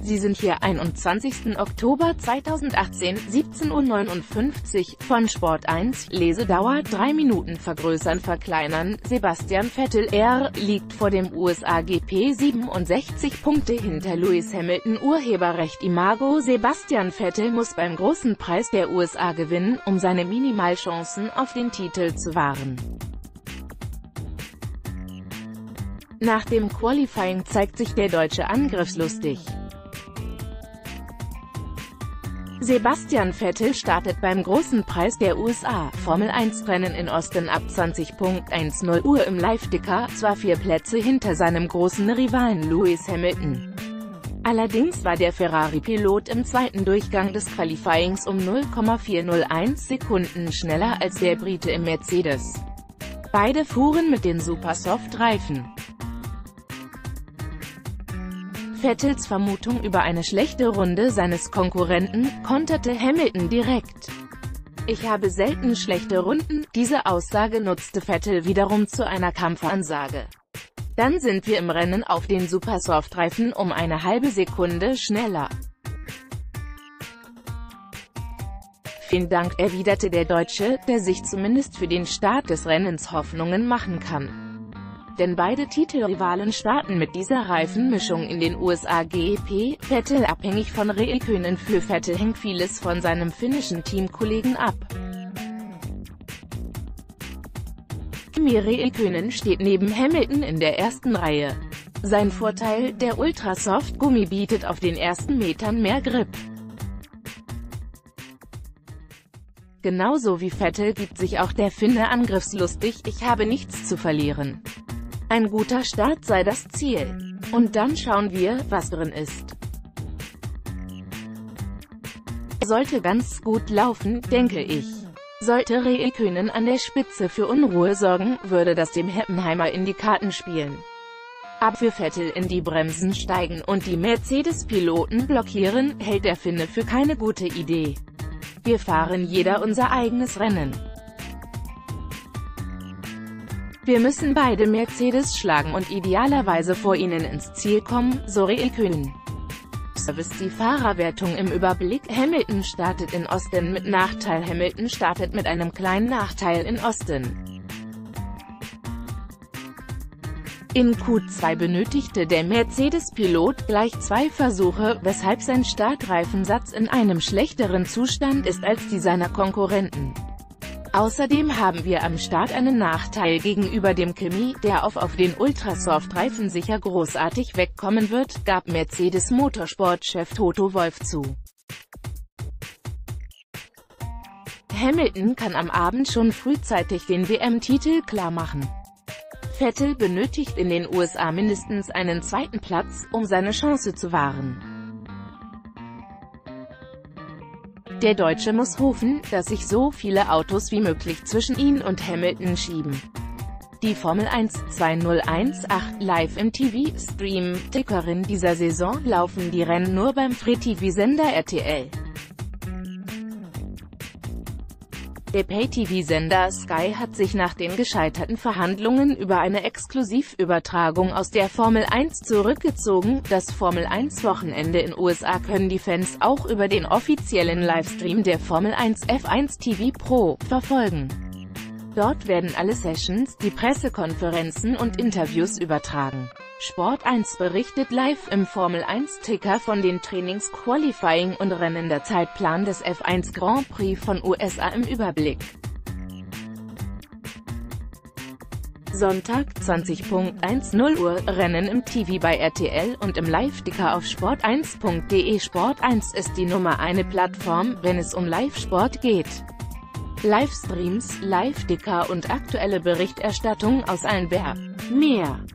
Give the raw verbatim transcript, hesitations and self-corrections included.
Sie sind hier einundzwanzigsten Oktober zweitausendachtzehn, siebzehn Uhr neunundfünfzig, von Sport eins, Lesedauer drei Minuten. Vergrößern verkleinern, Sebastian Vettel, er, liegt vor dem U S A G P siebenundsechzig Punkte hinter Lewis Hamilton. Urheberrecht Imago. Sebastian Vettel muss beim großen Preis der U S A gewinnen, um seine Minimalchancen auf den Titel zu wahren. Nach dem Qualifying zeigt sich der Deutsche angriffslustig. Sebastian Vettel startet beim großen Preis der U S A, Formel eins Rennen in Austin ab zwanzig Uhr dreißig im Live-Ticker, zwar vier Plätze hinter seinem großen Rivalen Lewis Hamilton. Allerdings war der Ferrari-Pilot im zweiten Durchgang des Qualifyings um null Komma vierhunderteins Sekunden schneller als der Brite im Mercedes. Beide fuhren mit den Supersoft-Reifen. Vettels Vermutung über eine schlechte Runde seines Konkurrenten konterte Hamilton direkt. Ich habe selten schlechte Runden. Diese Aussage nutzte Vettel wiederum zu einer Kampfansage. Dann sind wir im Rennen auf den Supersoft-Reifen um eine halbe Sekunde schneller. Vielen Dank, erwiderte der Deutsche, der sich zumindest für den Start des Rennens Hoffnungen machen kann. Denn beide Titelrivalen starten mit dieser Reifenmischung in den U S A G P. Vettel abhängig von Räikkönen. Für Vettel hängt vieles von seinem finnischen Teamkollegen ab. Kimi Räikkönen steht neben Hamilton in der ersten Reihe. Sein Vorteil, der Ultrasoft-Gummi bietet auf den ersten Metern mehr Grip. Genauso wie Vettel gibt sich auch der Finne angriffslustig, ich habe nichts zu verlieren. Ein guter Start sei das Ziel. Und dann schauen wir, was drin ist. Sollte ganz gut laufen, denke ich. Sollte Räikkönen an der Spitze für Unruhe sorgen, würde das dem Heppenheimer in die Karten spielen. Aber für Vettel in die Bremsen steigen und die Mercedes-Piloten blockieren, hält der Finne für keine gute Idee. Wir fahren jeder unser eigenes Rennen. Wir müssen beide Mercedes schlagen und idealerweise vor ihnen ins Ziel kommen, so Räikkönen. Service. Die Fahrerwertung im Überblick. Hamilton startet in Austin mit Nachteil. Hamilton startet mit einem kleinen Nachteil in Austin. In Q zwei benötigte der Mercedes-Pilot gleich zwei Versuche, weshalb sein Startreifensatz in einem schlechteren Zustand ist als die seiner Konkurrenten. Außerdem haben wir am Start einen Nachteil gegenüber dem Kimi, der auf, auf den Ultrasoft-Reifen sicher großartig wegkommen wird, gab Mercedes-Motorsport-Chef Toto Wolff zu. Hamilton kann am Abend schon frühzeitig den W M-Titel klarmachen. Vettel benötigt in den U S A mindestens einen zweiten Platz, um seine Chance zu wahren. Der Deutsche muss hoffen, dass sich so viele Autos wie möglich zwischen ihn und Hamilton schieben. Die Formel eins zweitausendachtzehn live im T V-Stream, Tickerin dieser Saison laufen die Rennen nur beim Free-T V-Sender R T L. Der Pay-T V-Sender Sky hat sich nach den gescheiterten Verhandlungen über eine Exklusivübertragung aus der Formel eins zurückgezogen. Das Formel eins Wochenende in U S A können die Fans auch über den offiziellen Livestream der Formel eins F eins T V Pro verfolgen. Dort werden alle Sessions, die Pressekonferenzen und Interviews übertragen. Sport eins berichtet live im Formel eins Ticker von den Trainings, Qualifying und Rennen. Der Zeitplan des F eins Grand Prix von U S A im Überblick. Sonntag, zwanzig Uhr dreißig Rennen im T V bei R T L und im Live-Ticker auf sport eins punkt de. Sport eins ist die Nummer eine Plattform, wenn es um Live-Sport geht. Livestreams, Live-Ticker und aktuelle Berichterstattung aus allen Werken. Mehr